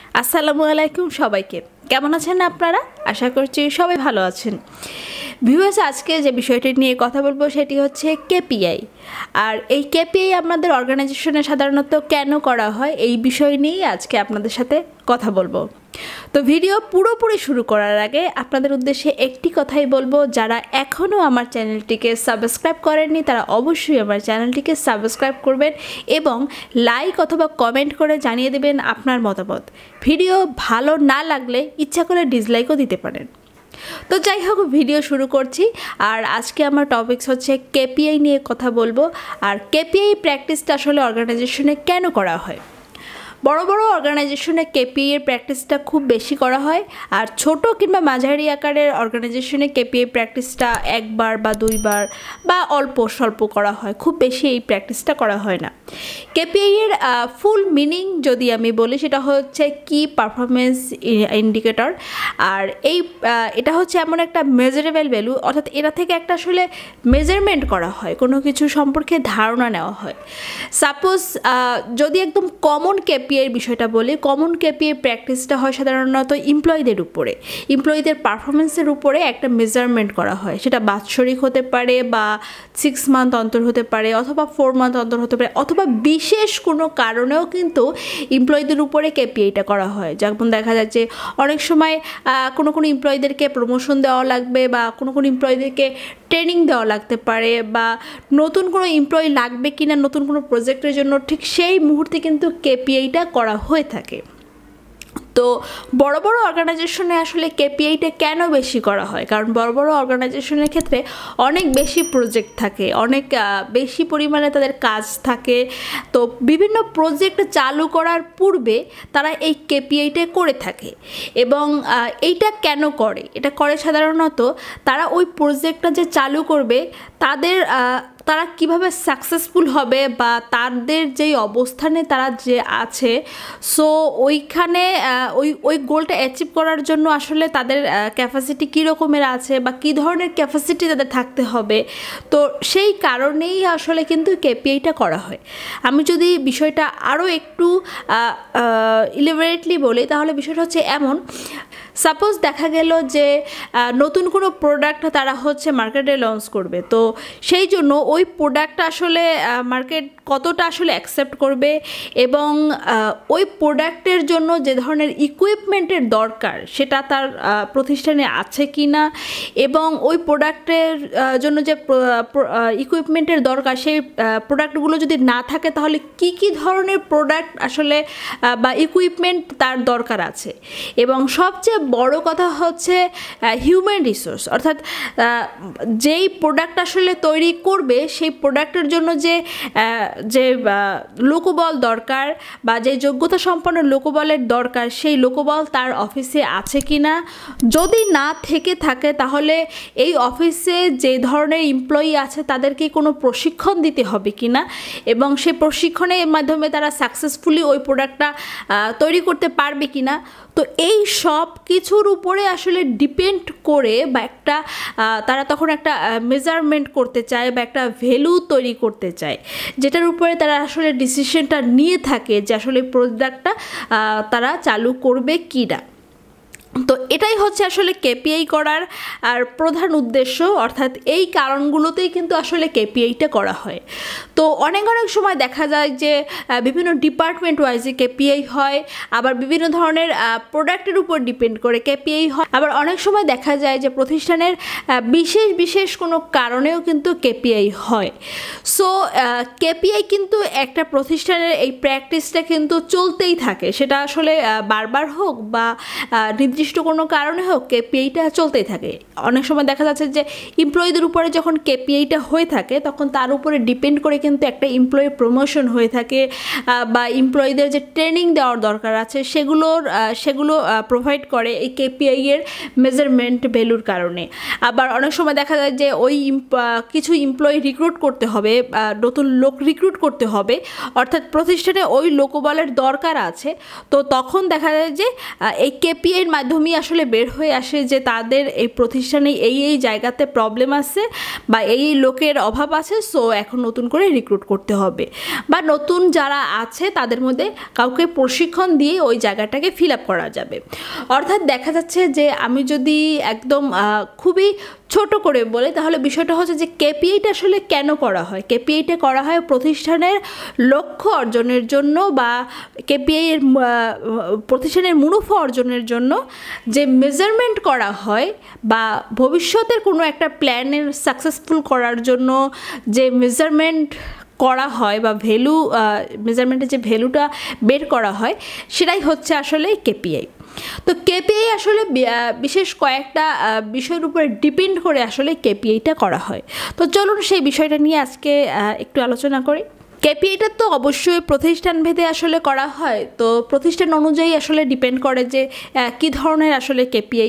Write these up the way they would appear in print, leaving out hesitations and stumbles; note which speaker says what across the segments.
Speaker 1: আসসালামু আলাইকুম সবাইকে। কেমন আছেন আপনারা? আশা করছি সবাই ভালো আছেন। ভিউয়ার্স, আজকে যে বিষয়টি নিয়ে কথা বলবো সেটি হচ্ছে কেপিআই। আর এই কেপিআই আমাদের অর্গানাইজেশনে সাধারণত কেন করা হয় এই বিষয় নিয়েই আজকে আপনাদের সাথে কথা বলবো। তো ভিডিও পুরোপুরি শুরু করার আগে আপনাদের উদ্দেশ্যে একটি কথাই বলবো, যারা এখনও আমার চ্যানেলটিকে সাবস্ক্রাইব করেননি তারা অবশ্যই আমার চ্যানেলটিকে সাবস্ক্রাইব করবেন এবং লাইক অথবা কমেন্ট করে জানিয়ে দেবেন আপনার মতামত। ভিডিও ভালো না লাগলে ইচ্ছা করে ডিসলাইকও দিতে পারেন। তো যাই হোক, ভিডিও শুরু করছি। আর আজকে আমার টপিকস হচ্ছে কেপিআই নিয়ে কথা বলবো। আর কেপিআই প্র্যাকটিসটা আসলে অর্গানাইজেশনে কেন করা হয়? বড় বড় অর্গানাইজেশনে কেপিআই এর প্র্যাকটিসটা খুব বেশি করা হয়, আর ছোট কিংবা মাঝারি আকারের অর্গানাইজেশনে কেপিআই প্র্যাকটিসটা একবার বা দুইবার বা অল্প স্বল্প করা হয়, খুব বেশি এই প্র্যাকটিসটা করা হয় না। কেপিআই এর ফুল মিনিং যদি আমি বলি, সেটা হচ্ছে কি পারফরমেন্স ইন্ডিকেটর। আর এটা হচ্ছে এমন একটা মেজারেবল ভ্যালু, অর্থাৎ এটা থেকে একটা আসলে মেজারমেন্ট করা হয়, কোনো কিছু সম্পর্কে ধারণা নেওয়া হয়। সাপোজ যদি একদম কমন কেপিআই এর বিষয়টা বলি, কমন কেপিআই প্র্যাকটিসটা হয় সাধারণত এমপ্লয়ীদের উপরে, এমপ্লয়ীদের পারফরমেন্সের উপরে একটা মেজারমেন্ট করা হয়। সেটা বাৎসরিক হতে পারে বা 6 মান্থ অন্তর হতে পারে অথবা 4 মান্থ অন্তর হতে পারে, অথবা বিশেষ কোনো কারণেও কিন্তু এমপ্লয়ীদের উপরে কেপিআইটা করা হয়। যেমন দেখা যাচ্ছে অনেক সময় কোনো এমপ্লয়ীদেরকে প্রমোশন দেওয়া লাগবে বা কোনো এমপ্লয়ীদেরকে ট্রেনিং দেওয়া লাগতে পারে, বা নতুন কোনো এমপ্লয়ি লাগবে কিনা নতুন কোনো প্রজেক্টের জন্য, ঠিক সেই মুহূর্তে কিন্তু কেপিআইটা করা হয়ে থাকে। তো বড় বড় অর্গানাইজেশনে আসলে কেপিআইটা কেন বেশি করা হয়? কারণ বড় বড় অর্গানাইজেশনের ক্ষেত্রে অনেক বেশি প্রজেক্ট থাকে, অনেক বেশি পরিমাণে তাদের কাজ থাকে। তো বিভিন্ন প্রজেক্ট চালু করার পূর্বে তারা এই কেপিআইটা করে থাকে। এবং এইটা কেন করে? এটা করে সাধারণত তারা ওই প্রজেক্টটা যে চালু করবে তারা কিভাবে সাকসেসফুল হবে বা তাদের যেই অবস্থানে তারা যে আছে, সো ওইখানে ওই গোলটা অ্যাচিভ করার জন্য আসলে তাদের ক্যাপাসিটি কী রকমের আছে বা কী ধরনের ক্যাপাসিটি তাদের থাকতে হবে। তো সেই কারণেই আসলে কিন্তু কেপিআইটা করা হয়। আমি যদি বিষয়টা আরও একটু ইলেবোরেটলি বলি, তাহলে বিষয়টা হচ্ছে এমন, সাপোজ দেখা গেল যে নতুন কোনো প্রোডাক্ট তারা মার্কেটে লঞ্চ করবে। তো সেই জন্য ওই প্রোডাক্টটা আসলে মার্কেট কতটা আসলে অ্যাকসেপ্ট করবে এবং ওই প্রোডাক্টের জন্য যে ধরনের ইকুইপমেন্টের দরকার সেটা তার প্রতিষ্ঠানে আছে কি না, এবং ওই প্রোডাক্টের জন্য যে ইকুইপমেন্টের দরকার সেই প্রোডাক্টগুলো যদি না থাকে তাহলে কি ধরনের প্রোডাক্ট আসলে বা ইকুইপমেন্ট তার দরকার আছে। এবং সবচেয়ে বড় কথা হচ্ছে হিউম্যান রিসোর্স, অর্থাৎ যেই প্রোডাক্ট আসলে তৈরি করবে সেই প্রোডাক্টের জন্য যে লোকবল দরকার বা যে যোগ্যতা সম্পন্ন লোকবলের দরকার, সেই লোকবল তার অফিসে আছে কি না। যদি না থেকে থাকে তাহলে এই অফিসে যে ধরনের এমপ্লয়ি আছে তাদেরকে কোনো প্রশিক্ষণ দিতে হবে কি না, এবং সেই প্রশিক্ষণের মাধ্যমে তারা সাকসেসফুলি ওই প্রোডাক্টটা তৈরি করতে পারবে কি না। তো এই সব কিছুর উপরে আসলে ডিপেন্ড করে বা তারা তখন একটা মেজারমেন্ট করতে চায় বা একটা ভ্যালু তৈরি করতে চায়, যেটার উপরে তারা আসলে ডিসিশনটা নিয়ে থাকে যে আসলে প্রোডাক্টটা তারা চালু করবে কি না। তো এটাই হচ্ছে আসলে কেপিআই করার আর প্রধান উদ্দেশ্য, অর্থাৎ এই কারণগুলোতেই কিন্তু আসলে কেপিআইটা করা হয়। তো অনেক সময় দেখা যায় যে বিভিন্ন ডিপার্টমেন্ট ওয়াইজে কেপিআই হয়, আবার বিভিন্ন ধরনের প্রোডাক্টের উপর ডিপেন্ড করে কেপিআই হয়, আবার অনেক সময় দেখা যায় যে প্রতিষ্ঠানের বিশেষ কোনো কারণেও কিন্তু কেপিআই হয়। সো কেপিআই কিন্তু একটা প্রতিষ্ঠানের এই প্র্যাকটিসটা কিন্তু চলতেই থাকে, সেটা আসলে বারবার হোক বা নির্দিষ্ট কোনো কারণে হোক, কেপিআইটা চলতেই থাকে। অনেক সময় দেখা যাচ্ছে যে এমপ্লয়ীদের উপরে যখন কেপিআইটা হয়ে থাকে তখন তার উপরে ডিপেন্ড করে কিন্তু একটা এমপ্লয়ি প্রমোশন হয়ে থাকে, বা এমপ্লয়ীদের যে ট্রেনিং দেওয়ার দরকার আছে সেগুলো প্রোভাইড করে এই কেপিআই এর মেজারমেন্ট ভ্যালুর কারণে। আবার অনেক সময় দেখা যায় যে কিছু এমপ্লয়ি রিক্রুট করতে হবে, নতুন লোক রিক্রুট করতে হবে, অর্থাৎ প্রতিষ্ঠানে ওই লোকবলের দরকার আছে। তো তখন দেখা যায় যে এই কেপিআই এর মাধ্যমেই আসলে বের হয়ে আসে যে তাদের এই প্রতিষ্ঠানে এই জায়গাতে প্রবলেম আছে বা এই লোকের অভাব আছে, সো এখন নতুন করে রিক্রুট করতে হবে, বা নতুন যারা আছে তাদের মধ্যে কাউকে প্রশিক্ষণ দিয়ে ওই জায়গাটাকে ফিল আপ করা যাবে। অর্থাৎ দেখা যাচ্ছে যে আমি যদি একদম খুবই ছোট করে বলে তাহলে বিষয়টা হচ্ছে যে কেপিআইটা আসলে কেন করা হয়। কেপিআইটা করা হয় প্রতিষ্ঠানের লক্ষ্য অর্জনের জন্য বা কেপিআইয়ের প্রতিষ্ঠানের মুনাফা অর্জনের জন্য যে মেজারমেন্ট করা হয় বা ভবিষ্যতের কোনো একটা প্ল্যানের সাকসেসফুল করার জন্য যে মেজারমেন্ট করা হয় বা ভ্যালু মেজারমেন্টের যে ভ্যালুটা বের করা হয় সেটাই হচ্ছে আসলে কেপিআই। তো কেপিআই আসলে বিশেষ কয়েকটা বিষয়ের উপরে ডিপেন্ড করে আসলে কেপিআইটা করা হয়। তো চলুন সেই বিষয়টা নিয়ে আজকে একটু আলোচনা করি। কেপিআইটা তো অবশ্যই প্রতিষ্ঠান ভেদে আসলে করা হয়, তো প্রতিষ্ঠান অনুযায়ী আসলে ডিপেন্ড করে যে কী ধরনের আসলে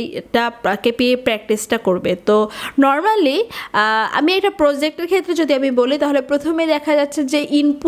Speaker 1: কেপিআই প্র্যাকটিসটা করবে। তো নর্মালি আমি একটা প্রজেক্টের ক্ষেত্রে যদি আমি বলি তাহলে প্রথমে দেখা যাচ্ছে যে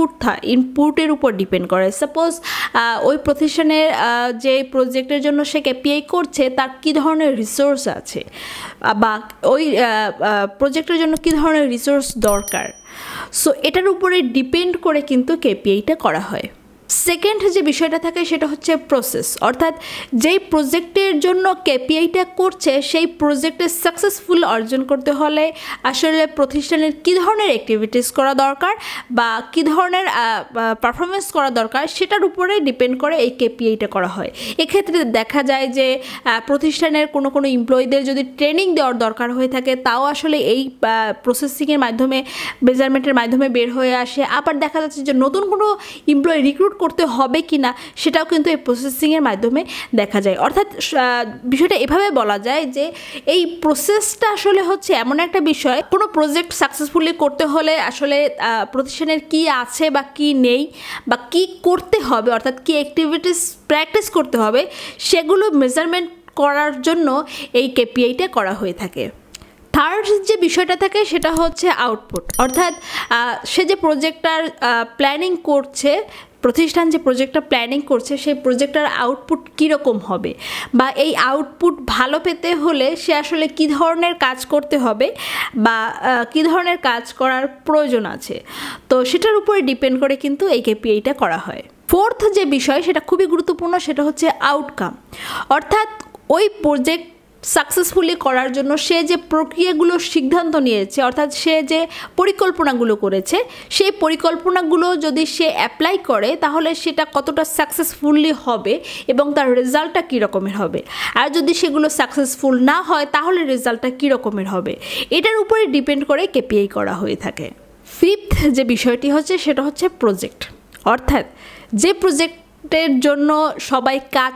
Speaker 1: ইনপুটের উপর ডিপেন্ড করে। সাপোজ ওই প্রতিষ্ঠানের যে প্রজেক্টের জন্য সে কেপিআই করছে তার কী ধরনের রিসোর্স আছে বা ওই প্রজেক্টের জন্য কী ধরনের রিসোর্স দরকার, সো এটার উপরে ডিপেন্ড করে কিন্তু কেপিআইটা করা হয়। সেকেন্ড যে বিষয়টা থাকে সেটা হচ্ছে প্রসেস, অর্থাৎ যেই প্রজেক্টের জন্য কেপিআইটা করছে সেই প্রজেক্টে সাকসেসফুল অর্জন করতে হলে আসলে প্রতিষ্ঠানের কী ধরনের অ্যাক্টিভিটিস করা দরকার বা কী ধরনের পারফরমেন্স করা দরকার সেটার উপরে ডিপেন্ড করে এই কেপিআইটা করা হয়। এক্ষেত্রে দেখা যায় যে প্রতিষ্ঠানের কোনো এমপ্লয়ীদের যদি ট্রেনিং দেওয়ার দরকার হয়ে থাকে তাও আসলে এই প্রসেসিংয়ের মাধ্যমে মেজারমেন্টের মাধ্যমে বের হয়ে আসে। আবার দেখা যাচ্ছে যে নতুন কোনো এমপ্লয়ি রিক্রুট করতে হবে কিনা সেটাও কিন্তু এই প্রসেসিংয়ের মাধ্যমে দেখা যায়। অর্থাৎ বিষয়টা এভাবে বলা যায় যে এই প্রসেসটা আসলে হচ্ছে এমন একটা বিষয়, কোনো প্রজেক্ট সাকসেসফুলি করতে হলে আসলে প্রতিষ্ঠানের কি আছে বা কি নেই বা কি করতে হবে, অর্থাৎ কি অ্যাক্টিভিটিস প্র্যাকটিস করতে হবে সেগুলো মেজারমেন্ট করার জন্য এই কেপিআইটা করা হয়ে থাকে। থার্ড যে বিষয়টা থাকে সেটা হচ্ছে আউটপুট, অর্থাৎ সে যে প্রজেক্টটার প্ল্যানিং করছে, প্রতিষ্ঠান যে প্রজেক্টটা প্ল্যানিং করছে সেই প্রজেক্টটার আউটপুট কীরকম হবে বা এই আউটপুট ভালো পেতে হলে সে আসলে কী ধরনের কাজ করতে হবে বা কী ধরনের কাজ করার প্রয়োজন আছে, তো সেটার উপরে ডিপেন্ড করে কিন্তু এই কেপিআইটা করা হয়। ফোর্থ যে বিষয় সেটা খুবই গুরুত্বপূর্ণ, সেটা হচ্ছে আউটকাম, অর্থাৎ ওই প্রজেক্ট সাকসেসফুলি করার জন্য সে যে প্রক্রিয়াগুলো সিদ্ধান্ত নিয়েছে, অর্থাৎ সে যে পরিকল্পনাগুলো করেছে সেই পরিকল্পনাগুলো যদি সে অ্যাপ্লাই করে তাহলে সেটা কতটা সাকসেসফুলি হবে এবং তার রেজাল্টটা কী রকমের হবে, আর যদি সেগুলো সাকসেসফুল না হয় তাহলে রেজাল্টটা কী রকমের হবে, এটার উপরে ডিপেন্ড করে কেপিআই করা হয়ে থাকে। ফিফথ যে বিষয়টি হচ্ছে সেটা হচ্ছে প্রজেক্ট, অর্থাৎ যে প্রজেক্টের জন্য সবাই কাজ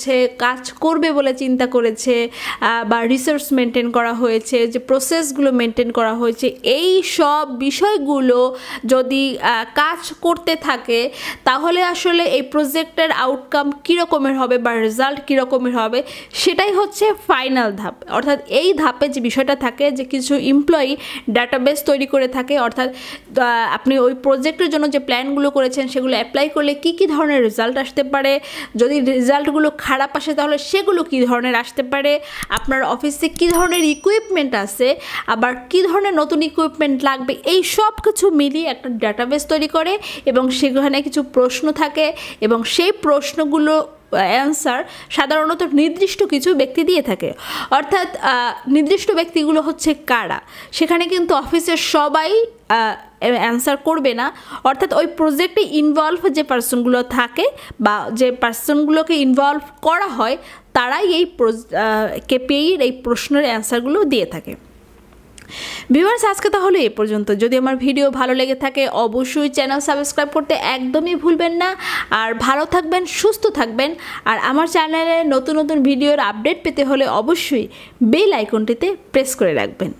Speaker 1: করবে বলে চিন্তা করেছে বা রিসোর্স মেনটেন করা হয়েছে, যে প্রসেসগুলো মেনটেন করা হয়েছে, এই সব বিষয়গুলো যদি কাজ করতে থাকে তাহলে আসলে এই প্রজেক্টের আউটকাম কীরকমের হবে বা রেজাল্ট কীরকমের হবে সেটাই হচ্ছে ফাইনাল ধাপ। অর্থাৎ এই ধাপে যে বিষয়টা থাকে যে কিছু এমপ্লয়ি ডাটাবেস তৈরি করে থাকে, অর্থাৎ আপনি ওই প্রজেক্টের জন্য যে প্ল্যানগুলো করেছেন সেগুলো অ্যাপ্লাই করলে কী কী ধরনের রেজাল্ট আসতে পারে, যদি রেজাল্টগুলো খারাপ আসে তাহলে সেগুলো কী ধরনের আসতে পারে, আপনার অফিসে কী ধরনের ইকুইপমেন্ট আছে, আবার কী ধরনের নতুন ইকুইপমেন্ট লাগবে, এই সব কিছু মিলিয়ে একটা ডাটাবেস তৈরি করে এবং সেখানে কিছু প্রশ্ন থাকে এবং সেই প্রশ্নগুলো অ্যান্সার সাধারণত নির্দিষ্ট কিছু ব্যক্তি দিয়ে থাকে। অর্থাৎ নির্দিষ্ট ব্যক্তিগুলো হচ্ছে কারা, সেখানে কিন্তু অফিসের সবাই অ্যান্সার করবে না, অর্থাৎ ওই প্রজেক্টে ইনভলভ যে পার্সনগুলো থাকে বা যে পার্সনগুলোকে ইনভলভ করা হয় তারাই এই কেপিআইয়ের এই প্রশ্নের অ্যান্সারগুলো দিয়ে থাকে। ভিউয়ার্স, আজকে তাহলে এ পর্যন্ত। যদি আমার ভিডিও ভালো লেগে থাকে অবশ্যই চ্যানেল সাবস্ক্রাইব করতে একদমই ভুলবেন না, আর ভালো থাকবেন, সুস্থ থাকবেন, আর আমার চ্যানেলে নতুন নতুন ভিডিওর আপডেট পেতে হলে অবশ্যই বেল আইকনটিতে প্রেস করে রাখবেন।